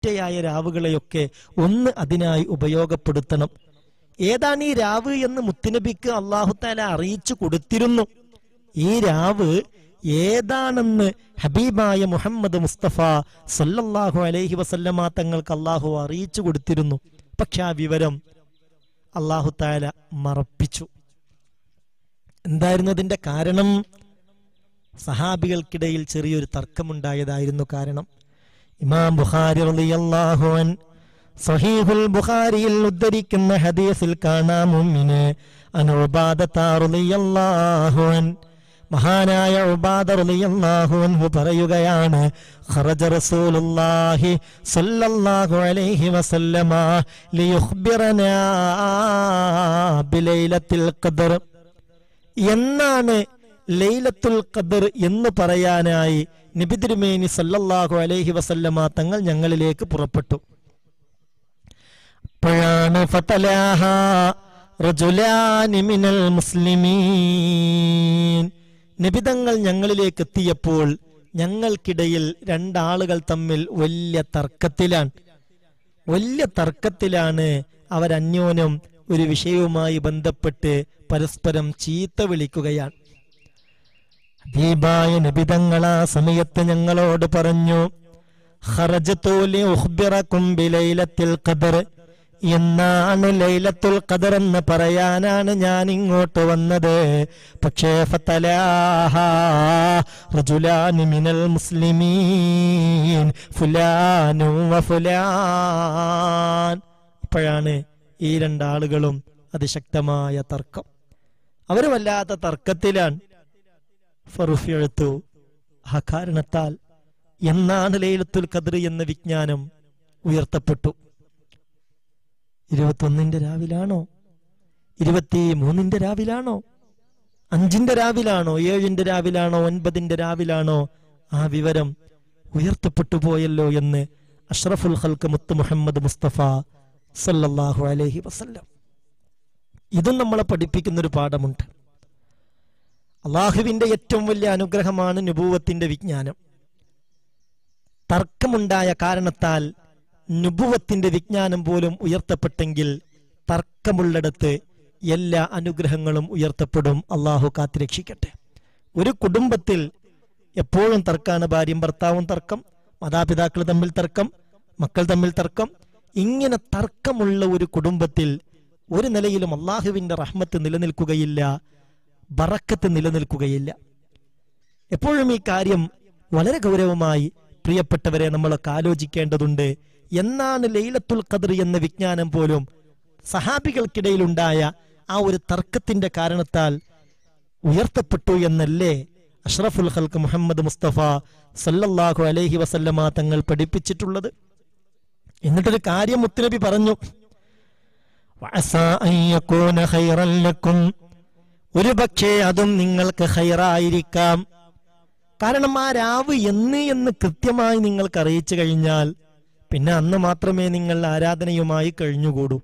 ചിറ്റയായ രാവുകളെയൊക്കെ ഒന്ന് അതിനായി ഉപയോഗപ്പെടുത്തണം. ഏതാണ് ഈ രാവ് എന്ന് മുത്തുനബിക്ക് അല്ലാഹു തആല അറിയിച്ചു കൊടുത്തിരുന്നു. ഈ രാവ് ഏതാണെന്ന് ഹബീബായ മുഹമ്മദ് മുസ്തഫ സല്ലല്ലാഹു അലൈഹി വസല്ലമ തങ്ങൾക്ക് അല്ലാഹു അറിയിച്ചു കൊടുത്തിരുന്നു. പക്ഷെ ആ വിവരം അല്ലാഹു തആല മറപ്പിച്ചു. എന്തായിരുന്നു അതിന്റെ കാരണം? സഹാബികൾക്കിടയിൽ ചെറിയൊരു തർക്കമുണ്ടായതായിരുന്നു കാരണം. ഇമാം ബുഖാരി റളിയല്ലാഹു അൻ സഹീഹുൽ ബുഖാരിയിൽ ഉദ്ധരിക്കുന്ന ഹദീസിൽ കാണാം മുഅ്മിനെ അൻ ഉബാദത റളിയല്ലാഹു അൻ, മഹാനായ ഉബാദ റളിയല്ലാഹു അൻഹു പറയുകയാണ്, ഖറജ റസൂലുള്ളാഹി സ്വല്ലല്ലാഹു അലൈഹി വസല്ലമ ലിയുഖ്ബിറനാ ബിലൈലത്തുൽ ഖദർ. എന്നാണ് ലൈലത്തുൽ ഖദർ എന്ന് പറയാനായി നബി തിരുമേനി സല്ലല്ലാഹു അലൈഹി വസല്ലമ തങ്ങൾ ഞങ്ങളിലേക്ക് പുറപ്പെട്ടു. അപ്പോഴാണ് ഫതലാഹാ റജുലാനി മിനൽ മുസ്ലിമീൻ, നബിതങ്ങൾ ഞങ്ങളിലേക്ക് എത്തിയപ്പോൾ ഞങ്ങൾക്കിടയിൽ രണ്ടാളുകൾ തമ്മിൽ വലിയ തർക്കത്തിലാണ്. അവരന്യോന്യം ഒരു വിഷയവുമായി ബന്ധപ്പെട്ട് പരസ്പരം ചീത്ത വിളിക്കുകയാണ്. ഹബീബായ നബിതങ്ങൾ ആ സമയത്ത് ഞങ്ങളോട് പറഞ്ഞു, ഖറജതു ലിഉഖ്ബിറകും ബിലൈലത്തുൽ ഖദർ, എന്നാണ് ലൈലത്തുൽ ഖദർ എന്ന് പറയാനാണ് ഞാൻ ഇങ്ങോട്ട് വന്നത്. പക്ഷേ ഫതലാഹാ റജുലാനി മിനൽ മുസ്ലിമീൻ ഫുലാനു വഫുലാൻ. അപ്പോഴാണ് ഈ രണ്ടാളുകളും അതിശക്തമായ തർക്കം, അവര് വല്ലാത്ത തർക്കത്തിലാണ്. ഫറുഫിഅതു, ആ കാരണത്താൽ എന്നാണ് ലൈലത്തുൽ ഖദർ എന്ന വിജ്ഞാനം ഉയർത്തപ്പെട്ടു. 21 രാവിലാണോ, 23 രാവിലാണോ, 5 രാവിലാണോ, 7 രാവിലാണോ, 9 രാവിലാണോ, ആ വിവരം ഉയർത്തപ്പെട്ടു പോയല്ലോ എന്ന് അഷ്റഫുൽ ഖൽഖ് മുത്ത് മുഹമ്മദ് മുസ്തഫ സല്ലല്ലാഹു അലൈഹി വസല്ലം. ഇതും നമ്മളെ പഠിപ്പിക്കുന്നൊരു പാഠമുണ്ട്. അള്ളാഹുവിന്റെ ഏറ്റവും വലിയ അനുഗ്രഹമാണ് നുബുവത്തിന്റെ വിജ്ഞാനം. തർക്കമുണ്ടായ കാരണത്താൽ നുബുവത്തിന്റെ വിജ്ഞാനം പോലും ഉയർത്തപ്പെട്ടെങ്കിൽ തർക്കമുള്ളിടത്ത് എല്ലാ അനുഗ്രഹങ്ങളും ഉയർത്തപ്പെടും. അള്ളാഹു കാത്തിരക്ഷിക്കട്ടെ. ഒരു കുടുംബത്തിൽ എപ്പോഴും തർക്കാണ്. ഭാര്യയും ഭർത്താവും തർക്കം, മാതാപിതാക്കൾ തമ്മിൽ തർക്കം, മക്കൾ തമ്മിൽ തർക്കം. ഇങ്ങനെ തർക്കമുള്ള ഒരു കുടുംബത്തിൽ ഒരു നിലയിലും അള്ളാഹുവിന്റെ റഹ്മത്ത് നിലനിൽക്കുകയില്ല, ബറക്കത്ത് നിലനിൽക്കുകയില്ല. എപ്പോഴും ഈ കാര്യം വളരെ ഗൗരവമായി പ്രിയപ്പെട്ടവരെ നമ്മളൊക്കെ ആലോചിക്കേണ്ടതുണ്ട്. എന്നാണ് ലൈലത്തുൽ ഖദർ എന്ന വിജ്ഞാനം പോലും സഹാബികൾക്കിടയിലുണ്ടായ ആ ഒരു തർക്കത്തിന്റെ കാരണത്താൽ ഉയർത്തപ്പെട്ടു എന്നല്ലേ അഷ്റഫുൽ ഖൽഖ് മുഹമ്മദ് മുസ്തഫ സല്ലല്ലാഹു അലൈഹി വസല്ലമ തങ്ങൾ പഠിപ്പിച്ചിട്ടുള്ളത്. എന്നിട്ടൊരു കാര്യം മുത്തുനബി പറഞ്ഞു, വഅസാ അൻ യകൂന ഖൈറൻ ലക്കും, ഒരു പക്ഷേ അതും നിങ്ങൾക്ക് ഖൈറായിരിക്കാം. കാരണം ആ രാവ് എന്ന് കൃത്യമായി നിങ്ങൾക്ക് അറിയിച്ചു കഴിഞ്ഞാൽ പിന്നെ അന്ന് മാത്രമേ നിങ്ങൾ ആരാധനയുമായി കഴിഞ്ഞുകൂടൂ.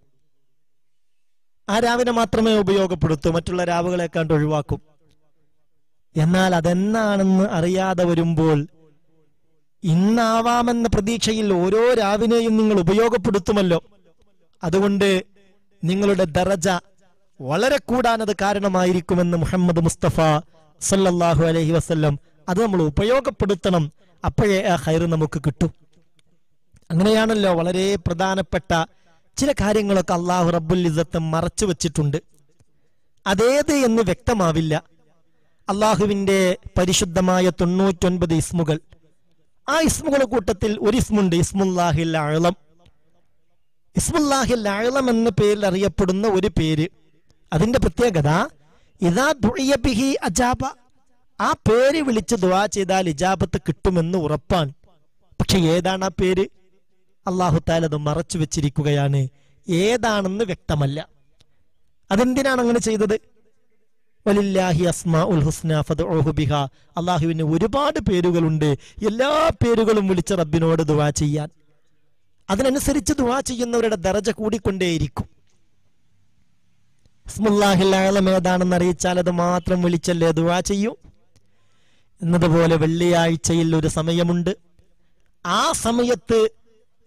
ആ രാവിനെ മാത്രമേ ഉപയോഗപ്പെടുത്തൂ, മറ്റുള്ള രാവുകളെ കണ്ട് ഒഴിവാക്കും. എന്നാൽ അതെന്നാണെന്ന് അറിയാതെ വരുമ്പോൾ ഇന്നാവാമെന്ന പ്രതീക്ഷയിൽ ഓരോ രാവിനെയും നിങ്ങൾ ഉപയോഗപ്പെടുത്തുമല്ലോ. അതുകൊണ്ട് നിങ്ങളുടെ ദറജ വളരെ കൂടാനത് കാരണമായിരിക്കുമെന്ന് മുഹമ്മദ് മുസ്തഫ സല്ലല്ലാഹു അലൈഹി വസല്ലം. അത് നമ്മൾ ഉപയോഗപ്പെടുത്തണം, അപ്പോഴേ ആ ഖൈർ നമുക്ക് കിട്ടും. അങ്ങനെയാണല്ലോ വളരെ പ്രധാനപ്പെട്ട ചില കാര്യങ്ങളൊക്കെ അള്ളാഹു റബ്ബുൽ ഇസ്സത്ത് മറച്ചു വെച്ചിട്ടുണ്ട്. അതേത് എന്ന് വ്യക്തമാവില്ല. അള്ളാഹുവിന്റെ പരിശുദ്ധമായ 99 ഇസ്മുകൾ, ആ ഇസ്മുകളുടെ കൂട്ടത്തിൽ ഒരു ഇസ്മുണ്ട്, ഇസ്മുല്ലാഹിൽ അഅ്ളം. ഇസ്മുല്ലാഹിൽ അഅ്ളം എന്ന പേരിൽ അറിയപ്പെടുന്ന ഒരു പേര്, അതിന്റെ പ്രത്യേകത ഇദാ ദുഇയ ബിഹി അജാബ, ആ പേര് വിളിച്ച് ദുആ ചെയ്താൽ ഇജാബത്ത് കിട്ടുമെന്ന് ഉറപ്പാണ്. പക്ഷെ ഏതാണ് ആ പേര്? അല്ലാഹു തആല അത് മറച്ചു വെച്ചിരിക്കുകയാണ്, ഏതാണെന്ന് വ്യക്തമല്ല. അതെന്തിനാണ് അങ്ങനെ ചെയ്തത്? വലില്ലാഹി അസ്മാഉൽ ഹുസ്ന ഫദ്ഉഹു ബിഹാ, അല്ലാഹുവിന് ഒരുപാട് പേരുകളുണ്ട്, എല്ലാ പേരുകളും വിളിച്ച് റബ്ബിനോട് ദുആ ചെയ്യാൻ. അതിനനുസരിച്ച് ദുആ ചെയ്യുന്നവരുടെ ദറജ കൂടിക്കൊണ്ടേയിരിക്കും. ഇസ്മുല്ലാഹിൽ അഅ്ളം ഏതാണെന്ന് അറിയിച്ചാൽ അത് മാത്രം വിളിച്ചല്ലേ ദുആ ചെയ്യൂ. എന്നതുപോലെ വെള്ളിയാഴ്ചയിൽ ഒരു സമയമുണ്ട്. ആ സമയത്ത്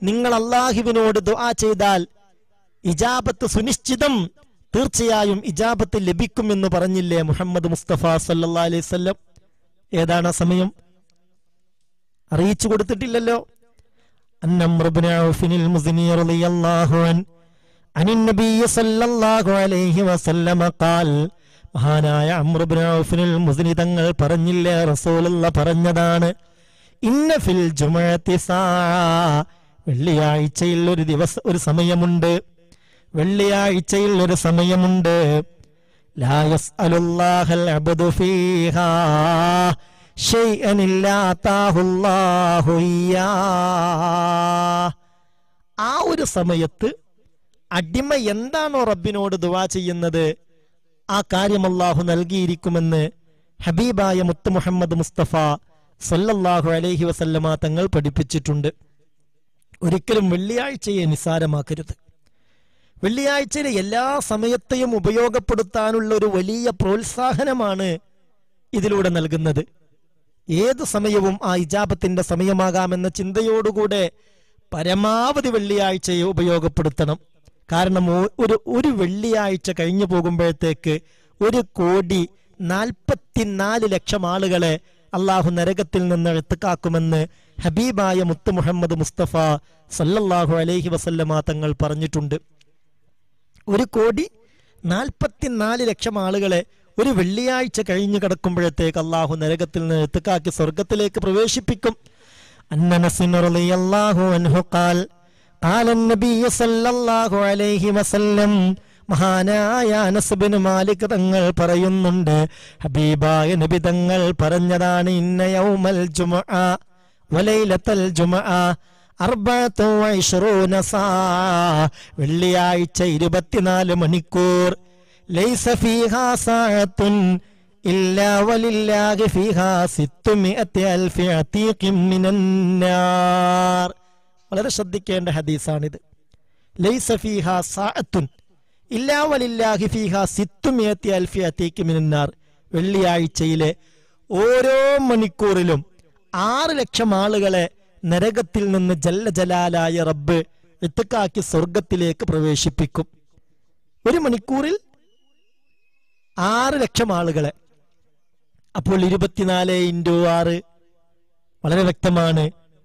നിങ്ങൾ അള്ളാഹുവിനോട് ദുആ ചെയ്താൽ ഇജാബത്ത് സുനിശ്ചിതം, തീർച്ചയായും ഇജാബത്ത് ലഭിക്കുമെന്ന് പറഞ്ഞില്ലേ മുഹമ്മദ് മുസ്തഫ സല്ലല്ലാഹു അലൈഹി വസല്ലം? ഏതാണ് ആ സമയം? അറിയിച്ചു കൊടുത്തിട്ടില്ലല്ലോ. അന്നംർ ഇബ്നു ഔഫിൽ മുസ്നി റളിയല്ലാഹു അൻഹു അനിൻ നബി സല്ലല്ലാഹു അലൈഹി വസല്ലം ഖാൽ, മഹാനായ അംർ ഇബ്നു ഔഫിൽ മുസ്നി തങ്ങൾ പറഞ്ഞില്ലേ, റസൂലുള്ളാഹി പറഞ്ഞതാണ്, ഇന്ന ഫിൽ ജുമുഅത്തി സാഅ, വെള്ളിയാഴ്ചയിൽ ഒരു ദിവസം, ഒരു സമയമുണ്ട്, വെള്ളിയാഴ്ചയിൽ ഒരു സമയമുണ്ട്, ലാ യസ്അലുല്ലാഹൽ അബ്ദു ഫീഹാ ശൈഅൻ ഇല്ലാ അതാഹുല്ലാഹു ഇയ്യാ. ആ ഒരു സമയത്ത് അടിമ എന്താണോ റബ്ബിനോട് ദുആ ചെയ്യുന്നത് ആ കാര്യം അല്ലാഹു നൽകിയിരിക്കുമെന്ന് ഹബീബായ മുത്ത് മുഹമ്മദ് മുസ്തഫ സല്ലല്ലാഹു അലൈഹി വസല്ലമ തങ്ങൾ പഠിപ്പിച്ചിട്ടുണ്ട്. ഒരിക്കലും വെള്ളിയാഴ്ചയെ നിസാരമാക്കരുത്. വെള്ളിയാഴ്ചയിലെ എല്ലാ സമയത്തെയും ഉപയോഗപ്പെടുത്താനുള്ള ഒരു വലിയ പ്രോത്സാഹനമാണ് ഇതിലൂടെ നൽകുന്നത്. ഏതു സമയവും ആ ഇജാബത്തിന്റെ സമയമാകാമെന്ന ചിന്തയോടുകൂടെ പരമാവധി വെള്ളിയാഴ്ചയെ ഉപയോഗപ്പെടുത്തണം. കാരണം ഒരു വെള്ളിയാഴ്ച കഴിഞ്ഞു പോകുമ്പോഴത്തേക്ക് 1,44,00,000 ആളുകളെ അള്ളാഹു നരകത്തിൽ നിന്ന് എഴുത്തുകാക്കുമെന്ന് ഹബീബായ മുത്ത് മുഹമ്മദ് മുസ്തഫ സല്ലല്ലാഹു അലൈഹി വസല്ലമ തങ്ങൾ പറഞ്ഞിട്ടുണ്ട്. 1,44,00,000 ആളുകളെ ഒരു വെള്ളിയാഴ്ച കഴിഞ്ഞു കിടക്കുമ്പോഴത്തേക്ക് അള്ളാഹു നരകത്തിൽ നിന്ന് എഴുത്തുകാക്കി സ്വർഗത്തിലേക്ക് പ്രവേശിപ്പിക്കും. അനസ് റളിയല്ലാഹു അൻഹു ഖാൽ, ഖാല നബി സല്ലല്ലാഹു അലൈഹി വസല്ലം, മഹാനായ അനസ് ബിൻ മാലിക് തങ്ങൾ പറയുന്നുണ്ട്, ഹബീബായ നബി തങ്ങൾ പറഞ്ഞതാണ്, ഇന്ന യൗമൽ ജുമുഅ വലൈലത്തുൽ ജുമുഅ 24 സാഅ, വെള്ളിയാഴ്ച 24 മണിക്കൂർ, ലൈസ ഫീഹാ സാഅത്തുൻ ഇല്ലാ വലില്ലാഹി ഫീഹാ 600,000 അതീഖിൻ മിനന്നാർ. വളരെ ശ്രദ്ധിക്കേണ്ട ഹദീസാണിത്. ലൈസ ഫീഹാ സാഅത്തുൻ ഇല്ലാ വലില്ലാഹി ഫീഹാ 600,000 അതീഖിൻ മിനന്നാർ. വെള്ളിയാഴ്ചയിലെ ഓരോ മണിക്കൂറിലും 6 ലക്ഷം ആളുകളെ നരകത്തിൽ നിന്ന് ജല്ല ജലാലായ റബ്ബ് ഇത്കാക്കി സ്വർഗത്തിലേക്ക് പ്രവേശിപ്പിക്കും. ഒരു മണിക്കൂറിൽ 6 ലക്ഷം ആളുകളെ. അപ്പോൾ 24 × 6 വളരെ വ്യക്തമാണ്.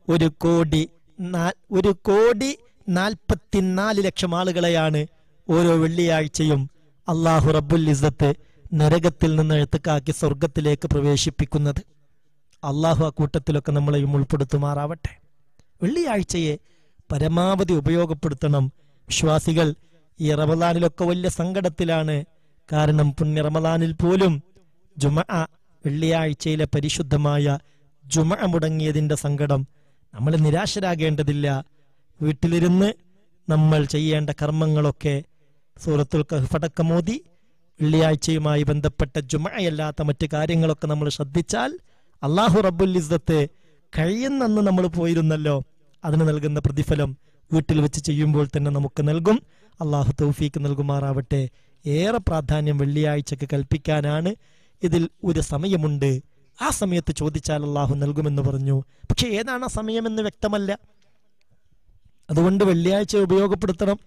1,44,00,000 ആളുകളെയാണ് ഓരോ വെള്ളിയാഴ്ചയും അള്ളാഹു റബ്ബുൽ ഇസ്സത്ത് നരകത്തിൽ നിന്ന് എഴുത്തുകാക്കി സ്വർഗത്തിലേക്ക് പ്രവേശിപ്പിക്കുന്നത്. അള്ളാഹു ആ കൂട്ടത്തിലൊക്കെ നമ്മളെയും ഉൾപ്പെടുത്തുമാറാവട്ടെ. വെള്ളിയാഴ്ചയെ പരമാവധി ഉപയോഗപ്പെടുത്തണം. വിശ്വാസികൾ ഈ റമളാനിലൊക്കെ വലിയ സങ്കടത്തിലാണ്. കാരണം പുണ്യ റമളാനിൽ പോലും ജുമുഅ, വെള്ളിയാഴ്ചയിലെ പരിശുദ്ധമായ ജുമുഅ മുടങ്ങിയതിന്റെ സങ്കടം. നമ്മൾ നിരാശരാകേണ്ടതില്ല. വീട്ടിലിരുന്ന് നമ്മൾ ചെയ്യേണ്ട കർമ്മങ്ങളൊക്കെ സൂറത്തുൽ കഹ്ഫ് അടക്കം ഓതി വെള്ളിയാഴ്ചയുമായി ബന്ധപ്പെട്ട ജുമുഅയല്ലാത്ത മറ്റു കാര്യങ്ങളൊക്കെ നമ്മൾ ശ്രദ്ധിച്ചാൽ അള്ളാഹു റബ്ബുൽ ഇസ്സത്ത് കഴിയുന്നെന്ന് നമ്മൾ പോയിരുന്നല്ലോ, അതിന് നൽകുന്ന പ്രതിഫലം വീട്ടിൽ വെച്ച് ചെയ്യുമ്പോൾ തന്നെ നമുക്ക് നൽകും. അള്ളാഹു തൗഫീക്ക് നൽകുമാറാവട്ടെ. ഏറെ പ്രാധാന്യം വെള്ളിയാഴ്ചക്ക് കൽപ്പിക്കാനാണ്. ഇതിൽ ഒരു സമയമുണ്ട്, ആ സമയത്ത് ചോദിച്ചാൽ അള്ളാഹു നൽകുമെന്ന് പറഞ്ഞു. പക്ഷെ ഏതാണ് ആ സമയമെന്ന് വ്യക്തമല്ല. അതുകൊണ്ട് വെള്ളിയാഴ്ച ഉപയോഗപ്പെടുത്തണം.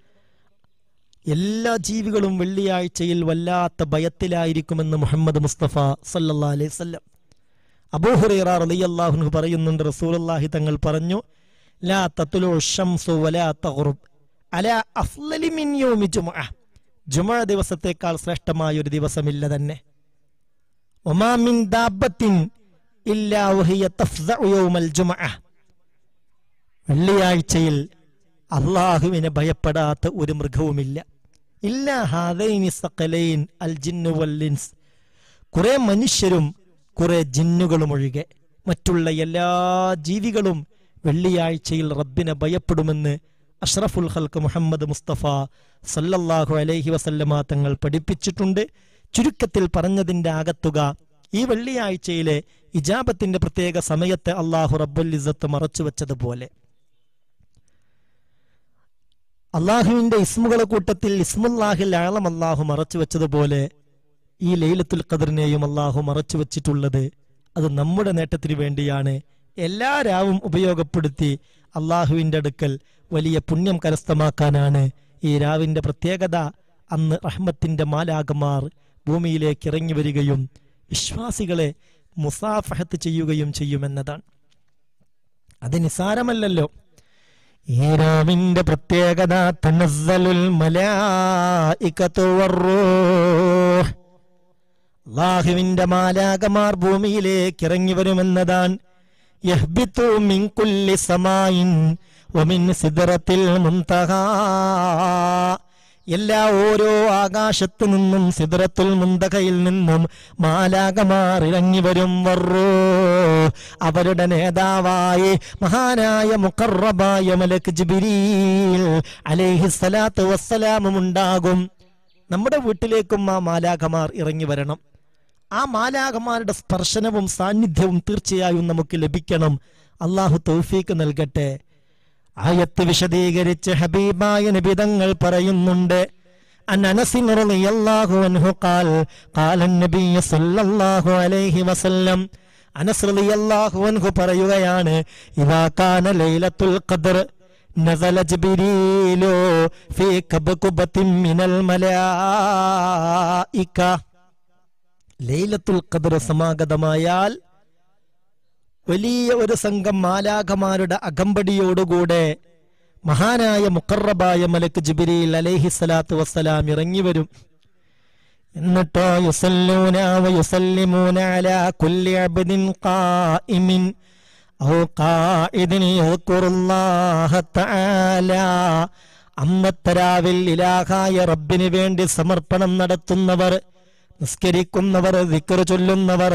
എല്ലാ ജീവികളും വെള്ളിയാഴ്ചയിൽ വല്ലാത്ത ഭയത്തിലായിരിക്കുമെന്ന് മുഹമ്മദ് മുസ്തഫ സല്ലല്ലാഹു അലൈഹി വസല്ലം. അബൂ ഹുറൈറ റളിയല്ലാഹു അൻഹു പറയുന്നുണ്ട്, റസൂലുള്ളാഹി തങ്ങൾ പറഞ്ഞു, ലാ തത്ലു ശംസു വലാ തഗ്റുബ് അലാ അഫ്ളലി മിൻ യൗമി ജുമുഅ. ജുമുഅ ദിവസത്തേക്കാൾ ശ്രേഷ്ഠമായ ഒരു ദിവസമില്ല തന്നെ. വമാ മിൻ ദാബത്തിൻ ഇല്ലാ വഹിയ തഫ്സഉ യൗമൽ ജുമുഅ. വെള്ളിയാഴ്ചയിൽ അള്ളാഹുവിനെ ഭയപ്പെടാത്ത ഒരു മൃഗവുമില്ല. ഇല്ലാ ഹാദൈനി സഖലൈൻ അൽ ജിന്നു വൽ ഇൻസ്. കുറെ മനുഷ്യരും കുറെ ജിന്നുകളും ഒഴികെ മറ്റുള്ള എല്ലാ ജീവികളും വെള്ളിയാഴ്ചയിൽ റബ്ബിനെ ഭയപ്പെടുമെന്ന് അഷ്റഫുൽ ഖൽഖ് മുഹമ്മദ് മുസ്തഫ സല്ലല്ലാഹു അലൈഹി വസല്ലമ തങ്ങൾ പഠിപ്പിച്ചിട്ടുണ്ട്. ചുരുക്കത്തിൽ പറഞ്ഞതിന്റെ ആകത്തുക, ഈ വെള്ളിയാഴ്ചയിലെ ഇജാബത്തിന്റെ പ്രത്യേക സമയത്തെ അള്ളാഹു റബ്ബുൽ ഇസ്സത്ത് മറച്ചു വെച്ചതുപോലെ, അള്ളാഹുവിന്റെ ഇസ്മുകളെ കൂട്ടത്തിൽ ഇസ്മുല്ലാഹിൽ അഅ്ലം അള്ളാഹു മറച്ചു വെച്ചതുപോലെ ഈ ലൈലത്തുൽ ഖദറിനെയും അള്ളാഹു മറച്ചു വെച്ചിട്ടുള്ളത് അത് നമ്മുടെ നേട്ടത്തിന് വേണ്ടിയാണ്. എല്ലാ രാവും ഉപയോഗപ്പെടുത്തി അള്ളാഹുവിൻ്റെ അടുക്കൽ വലിയ പുണ്യം കരസ്ഥമാക്കാനാണ് ഈ രാവിൻ്റെ പ്രത്യേകത. അന്ന് റഹ്മത്തിൻ്റെ മാലാകമാർ ഭൂമിയിലേക്ക് ഇറങ്ങി വരികയും വിശ്വാസികളെ മുസാഫഹത്ത് ചെയ്യുകയും ചെയ്യുമെന്നതാണ്. അത് നിസാരമല്ലല്ലോ. ഈ രാവിന്റെ പ്രത്യേകത തനസ്സലുൽ മലായികതു വറൂഹ്, അല്ലാഹുവിന്റെ മാലാകമാർ ഭൂമിയിലേക്ക് ഇറങ്ങി വരുമെന്നതാണ്. യഹ്ബിതു മിൻ കുല്ലി സമായിൻ വമിൻ സിദ്റത്തിൽ മുൻതഹാ, എല്ലാ ഓരോ ആകാശത്തു നിന്നും സിദ്റത്തുൽ മുൻതഹയിൽ നിന്നും മാലാകമാർ ഇറങ്ങി വരും. വറൂഹ്, അവരുടെ നേതാവായി മഹാനായ മുഖറബായ മലക്ക് ജിബ്രീൽ അലൈഹിസ്സലാത്തു വസ്സലാമും ഉണ്ടാകും. നമ്മുടെ വീട്ടിലേക്കും ആ മാലാകമാർ ഇറങ്ങി വരണം. ആ മാലാകമാരുടെ സ്പർശനവും സാന്നിധ്യവും തീർച്ചയായും നമുക്ക് ലഭിക്കണം. അള്ളാഹു തൗഫീക്ക് നൽകട്ടെ. ആയത്ത് വിശദീകരിച്ച് ഹബീബായ നബി തങ്ങൾ പറയുന്നുണ്ട്, അൻ അനസ് റളിയല്ലാഹു അൻഹു ഖാൽ ഖാല നബി സല്ലല്ലാഹു അലൈഹി വസല്ലം, അനസ് റളിയല്ലാഹു അൻഹു പറയുകയാണ്, ഇദാ കാന ലൈലത്തുൽ ഖദർ നസല ജിബ്രീലു ഫീ കബ്കുബത്തിൻ മിനൽ മലായിക, ലൈലത്തുൽ ഖദർ സമാഗതമായാൽ വലിയ ഒരു സംഘം മാലാഖമാരുടെ അകമ്പടിയോടുകൂടെ മഹാനായ മുഖറബായ മലക്ക് ജിബ്രീൽ അലൈഹിസ്സലാത്തു വസ്സലാം ഇറങ്ങി വരും. എന്നിട്ടോ യുസല്ലൂന വയുസല്ലിമൂന അലാ കുല്ലി അബ്ദിൻ ഖായിമിൻ ഔ ഖായിദിൻ യദ്കുറുല്ലാഹ തആല, അന്നത്തെ രാവിൽ ഇലാഹായ റബ്ബിന് വേണ്ടി സമർപ്പണം നടത്തുന്നവർ, നിസ്കരിക്കുന്നവർ, ദിക്ർ ചൊല്ലുന്നവർ,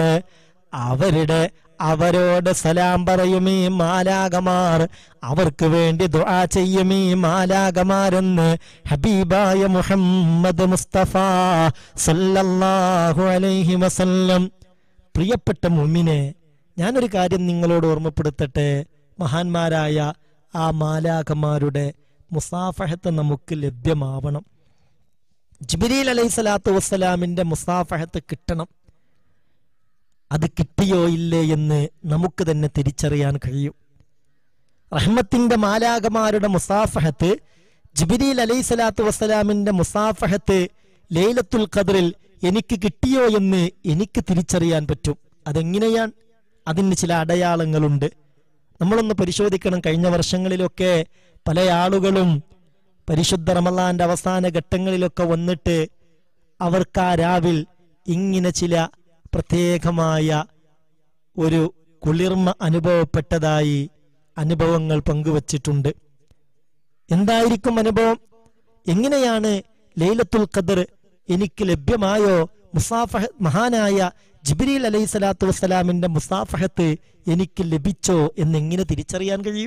അവരോട് സലാം പറയും ഈ മാലാകമാർ, അവർക്ക് വേണ്ടി ദുആ ചെയ്യും ഈ മാലാകമാരെന്ന് ഹബീബായ മുഹമ്മദ് മുസ്തഫ സല്ലല്ലാഹു അലൈഹി വസല്ലം. പ്രിയപ്പെട്ട മുഅ്മിനെ, ഞാനൊരു കാര്യം നിങ്ങളോട് ഓർമ്മപ്പെടുത്തട്ടെ. മഹാന്മാരായ ആ മാലാകമാരുടെ മുസാഫഹത്ത് നമുക്ക് ലഭ്യമാവണം. ജിബ്രീൽ അലൈഹിസ്സലാത്തു വസ്സലാമിന്റെ മുസാഫഹത്ത് കിട്ടണം. അത് കിട്ടിയോ ഇല്ലേ എന്ന് നമുക്ക് തന്നെ തിരിച്ചറിയാൻ കഴിയും. റഹ്മത്തിന്റെ മാലാകമാരുടെ മുസാഫഹത്ത്, ജിബ്രീൽ അലൈഹിസ്സലാത്തു വസ്സലാമിന്റെ മുസാഫഹത്ത് ലൈലത്തുൽ ഖദ്റിൽ എനിക്ക് കിട്ടിയോ എന്ന് എനിക്ക് തിരിച്ചറിയാൻ പറ്റും. അതെങ്ങനെയാണ്? അതിന് ചില അടയാളങ്ങളുണ്ട്. നമ്മളൊന്ന് പരിശോധിക്കണം. കഴിഞ്ഞ വർഷങ്ങളിലൊക്കെ പല ആളുകളും പരിശുദ്ധ റമളാന്റെ അവസാന ഘട്ടങ്ങളിലൊക്കെ വന്നിട്ട് അവർക്ക് ആ രാവിൽ ഇങ്ങനെ ചില പ്രത്യേകമായ ഒരു കുളിർമ അനുഭവപ്പെട്ടതായി അനുഭവങ്ങൾ പങ്കുവച്ചിട്ടുണ്ട്. എന്തായിരിക്കും അനുഭവം? എങ്ങനെയാണ് ലൈലത്തുൽ ഖദർ എനിക്ക് ലഭ്യമായോ? മഹാനായ ജിബ്രീൽ അലൈഹിസ്സലാത്തു വസ്സലാമിന്റെ മുസാഫഹത്ത് എനിക്ക് ലഭിച്ചോ എന്നെങ്ങനെ തിരിച്ചറിയാൻ കഴിയും?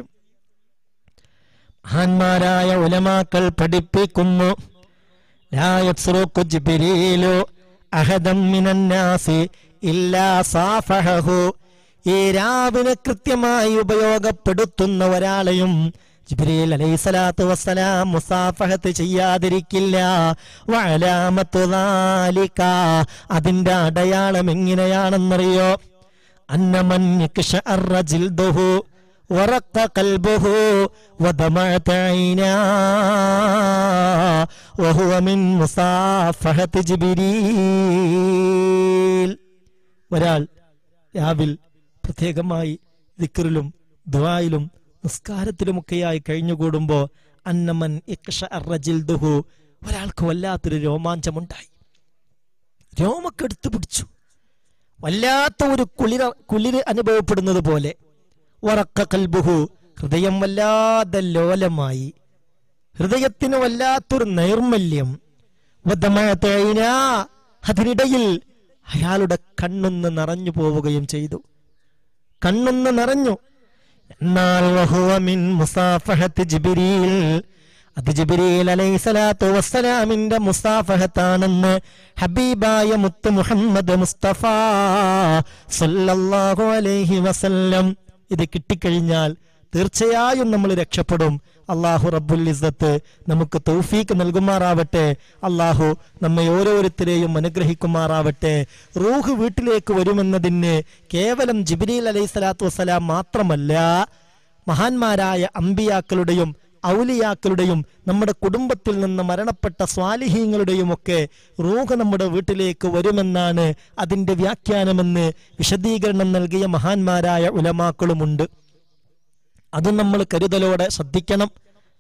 മഹാന്മാരായ ഉലമാക്കൾ പഠിപ്പിക്കുന്നു, ലാ യസ്റുഖു ജിബ്രീലു അഹദൻ മിനന്നാസി ഇല്ലാ സാഫഹഹു, ഈ രാവിനെ കൃത്യമായി ഉപയോഗപ്പെടുത്തുന്ന ഒരാളെയും ജിബ്രീൽ അലൈഹിസ്സലാത്തു വസ്സലാം മുസാഫഹത്ത് ചെയ്യാതിരിക്കില്ല. വഅലാമത്തു ദാലിക, അതിന്റെ അടയാളം എങ്ങനെയാണെന്നറിയോ? അന്നമൻ യക്ശഅറ ജിൽദുഹു വറഖ ഖൽബുഹു വദമഅത ഐനാ വഹുവ മിൻ മുസാഫഹത്തി ജിബ്രീൽ. ഒരാൾ രാവിൽ പ്രത്യേകമായി ദിക്റിലും ദുആയിലും നിസ്കാരത്തിലുമൊക്കെയായി കഴിഞ്ഞുകൂടുമ്പോൾ അന്നമൻ ഇഖ്ശഅറ ജിൽദുഹു, ഒരാൾക്ക് വല്ലാത്തൊരു രോമാഞ്ചമുണ്ടായി, രോമൊക്കെ എടുത്തു പിടിച്ചു, വല്ലാത്ത ഒരു കുളിര് അനുഭവപ്പെടുന്നത് പോലെ. വറഖ ഖൽബുഹു, ഹൃദയം വല്ലാതെ ലോലമായി, ഹൃദയത്തിന് വല്ലാത്തൊരു നൈർമല്യം. വദമഅത ഐനാ, അതിനിടയിൽ അയാളുടെ കണ്ണൊന്ന് നിറഞ്ഞു പോവുകയും ചെയ്തു, കണ്ണൊന്ന് നിറഞ്ഞു. എന്നാൽ വഹുവ മിൻ മുസാഫഹത്തി ജിബ്രീൽ, അത് ജിബ്രീൽ അലൈഹിസ്സലാത്തു വസ്സലാമിന്റെ മുസാഫഹത്താണെന്ന് ഹബീബായ മുത്ത് മുഹമ്മദ് മുസ്തഫ സല്ലല്ലാഹു അലൈഹി വസല്ലം. ഇത് കിട്ടിക്കഴിഞ്ഞാൽ തീർച്ചയായും നമ്മൾ രക്ഷപ്പെടും. അള്ളാഹു റബ്ബുൽ ഇസ്സത്ത് നമുക്ക് തൗഫീക്ക് നൽകുമാറാവട്ടെ. അള്ളാഹു നമ്മെ ഓരോരുത്തരെയും അനുഗ്രഹിക്കുമാറാവട്ടെ. റൂഹ് വീട്ടിലേക്ക് വരുമെന്നതിന് കേവലം ജിബ്രീൽ അലൈഹിസ്സലാത്തു വസ്സലാം മാത്രമല്ല, മഹാന്മാരായ അമ്പിയാക്കളുടെയും ഔലിയാക്കളുടെയും നമ്മുടെ കുടുംബത്തിൽ നിന്ന് മരണപ്പെട്ട സ്വാലിഹീങ്ങളുടെയും ഒക്കെ റൂഹ് നമ്മുടെ വീട്ടിലേക്ക് വരുമെന്നാണ് അതിൻ്റെ വ്യാഖ്യാനമെന്ന് വിശദീകരണം നൽകിയ മഹാന്മാരായ ഉലമാക്കളുമുണ്ട്. അത് നമ്മൾ കരുതലോടെ ശ്രദ്ധിക്കണം.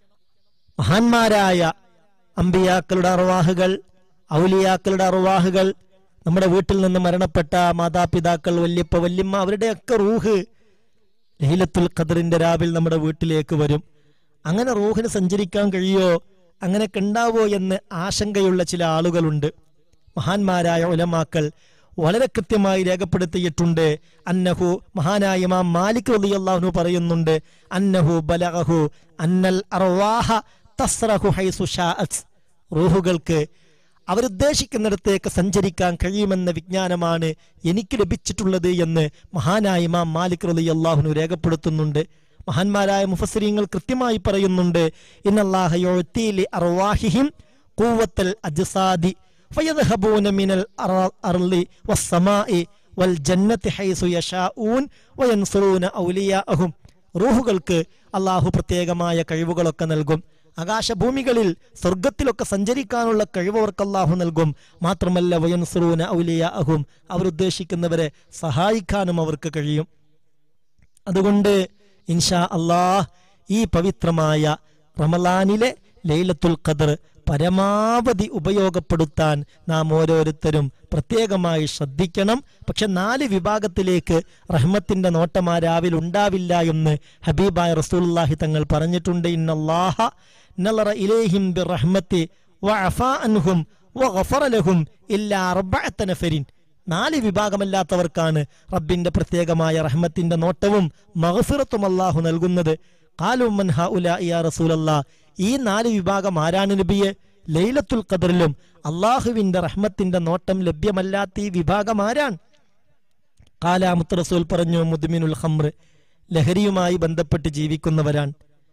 മഹാന്മാരായ അമ്പിയാക്കളുടെ അർവാഹുകൾ, ഔലിയാക്കളുടെ അർവാഹുകൾ, നമ്മുടെ വീട്ടിൽ നിന്ന് മരണപ്പെട്ട മാതാപിതാക്കൾ, വല്യപ്പ വല്യമ്മ, അവരുടെയൊക്കെ റൂഹ് ലൈലത്തുൽ ഖദറിന്റെ രാവിൽ നമ്മുടെ വീട്ടിലേക്ക് വരും. അങ്ങനെ റൂഹിന് സഞ്ചരിക്കാൻ കഴിയോ, അങ്ങനെയൊക്കെ ഉണ്ടാവോ എന്ന് ആശങ്കയുള്ള ചില ആളുകളുണ്ട്. മഹാന്മാരായ ഉലമാക്കൾ വളരെ കൃത്യമായി രേഖപ്പെടുത്തിയിട്ടുണ്ട്. അന്നഹു, മഹാനായ ഇമാം മാലിക് റളിയല്ലാഹു അൻഹു പറയുന്നുണ്ട്, അന്നഹു ബലഗഹു അന്നൽ അർവാഹ തസ്റഹു ഹൈസു ശാഅത്. റൂഹുകൾക്ക് അവരുദ്ദേശിക്കുന്നിടത്തേക്ക് സഞ്ചരിക്കാൻ കഴിയുമെന്ന വിജ്ഞാനമാണ് എനിക്ക് ലഭിച്ചിട്ടുള്ളത് എന്ന് മഹാനായ ഇമാം മാലിക് റളിയല്ലാഹു അൻഹു രേഖപ്പെടുത്തുന്നുണ്ട്. മഹാന്മാരായ മുഫസ്സിരീങ്ങൾ കൃത്യമായി പറയുന്നുണ്ട്, ഇന്നല്ലാഹ യുഅ്തി ലി അർവാഹിഹിം ഖുവ്വത്തൽ അജ്സാദി ഫയദ്ഹബൂന മിനൽ അർളി വസ്സമാഇ വൽ ജന്നത്തി ഹൈസു യശാഊൻ വയൻസുറൂന ഔലിയാഅഹും. റൂഹുകൾക്ക് അല്ലാഹു പ്രത്യേകമായ കഴിവുകളൊക്കെ നൽകും. ആകാശഭൂമികളിൽ സ്വർഗത്തിലൊക്കെ സഞ്ചരിക്കാനുള്ള കഴിവ് അവർക്ക് അല്ലാഹു നൽകും. മാത്രമല്ല വയൻസുറൂന ഔലിയാഅഹും, അവരുദ്ദേശിക്കുന്നവരെ സഹായിക്കാനും അവർക്ക് കഴിയും. അതുകൊണ്ട് ഇൻഷാ അല്ലാഹ് ഈ പവിത്രമായ റമളാനിലെ ലൈലത്തുൽ ഖദർ പരമാവധി ഉപയോഗപ്പെടുത്താൻ നാം ഓരോരുത്തരും പ്രത്യേകമായി ശ്രദ്ധിക്കണം. പക്ഷെ 4 വിഭാഗത്തിലേക്ക് റഹ്മത്തിന്റെ നോട്ടം ആ രാവിൽ ഉണ്ടാവില്ല എന്ന് ഹബീബായ റസൂലുള്ളാഹി തങ്ങൾ പറഞ്ഞിട്ടുണ്ട്. ഇന്നല്ലാഹ നളറ ഇലൈഹിം ബിറഹ്മതി വഅഫാ അൻഹും വഗഫറ ലഹും ഇല്ലാ 4 നഫരിൻ. 4 വിഭാഗമല്ലാത്തവർക്കാണ് റബ്ബിന്റെ പ്രത്യേകമായ റഹ്മത്തിന്റെ നോട്ടവും മഗ്ഫിറത്തും അല്ലാഹു നൽകുന്നത്. ഖാലു മൻ ഹൗലാ യാ റസൂലല്ലാഹ്, ഈ 4 വിഭാഗം ആരാണ് നബിയെ? ലൈലത്തുൽ ഖദറിലും അല്ലാഹുവിന്റെ റഹ്മത്തിന്റെ നോട്ടം ലഭ്യമല്ലാത്ത ഈ വിഭാഗം ആരാണ്? ഖാലാമുത്ത് റസൂൽ പറഞ്ഞു, മുദ്മിനുൽ ഖംർ, ലഹരിയുമായി ബന്ധപ്പെട്ട് ജീവിക്കുന്നവരാണ്.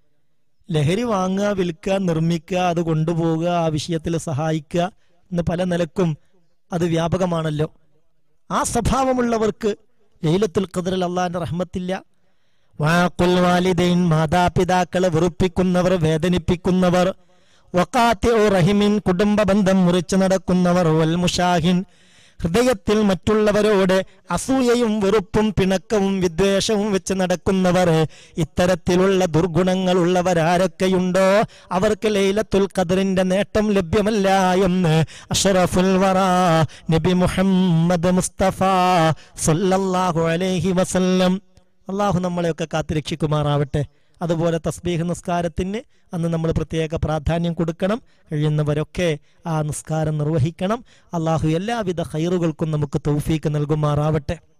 ലഹരി വാങ്ങുക, വിൽക്കുക, നിർമ്മിക്കുക, അത് കൊണ്ടുപോവുക, ആ വിഷയത്തിൽ സഹായിക്കുക എന്ന് പല നിലക്കും അത് വ്യാപകമാണല്ലോ. ആ സ്വഭാവമുള്ളവർക്ക് ലൈലത്തുൽ ഖദറിൽ അല്ലാഹുവിന്റെ റഹ്മത്തില്ല. വാഖുൽ വാലിദൈൻ, മാതാപിതാക്കളെ വെറുപ്പിക്കുന്നവർ, വേദനിപ്പിക്കുന്നവർ, വഖാതിഉ റഹിമിൻ, കുടുംബ ബന്ധം മുറിച്ചു നടക്കുന്നവർ, വൽ മുശാഹിൻ, ഹൃദയത്തിൽ മറ്റുള്ളവരോട് അസൂയയും വെറുപ്പും പിണക്കവും വിദ്വേഷവും വെച്ച് നടക്കുന്നവർ, ഇത്തരത്തിലുള്ള ദുർഗുണങ്ങൾ ഉള്ളവരാരൊക്കെയുണ്ടോ അവർക്ക് ലൈലത്തുൽ ഖദറിന്റെ നേട്ടം ലഭ്യമല്ല എന്ന് അഷ്റഫുൽ വറാ നബി മുഹമ്മദ് മുസ്തഫ സല്ലല്ലാഹു അലൈഹി വസല്ലം. അള്ളാഹു നമ്മളെയൊക്കെ കാത്തുരക്ഷിക്കുമാറാവട്ടെ. അതുപോലെ തസ്ബീഹ് നിസ്കാരത്തിന് അന്ന് നമ്മൾ പ്രത്യേക പ്രാധാന്യം കൊടുക്കണം. കഴിയുന്നവരൊക്കെ ആ നിസ്കാരം നിർവഹിക്കണം. അള്ളാഹു എല്ലാവിധ ഖൈറുകൾക്കും നമുക്ക് തൗഫീക്ക് നൽകുമാറാവട്ടെ.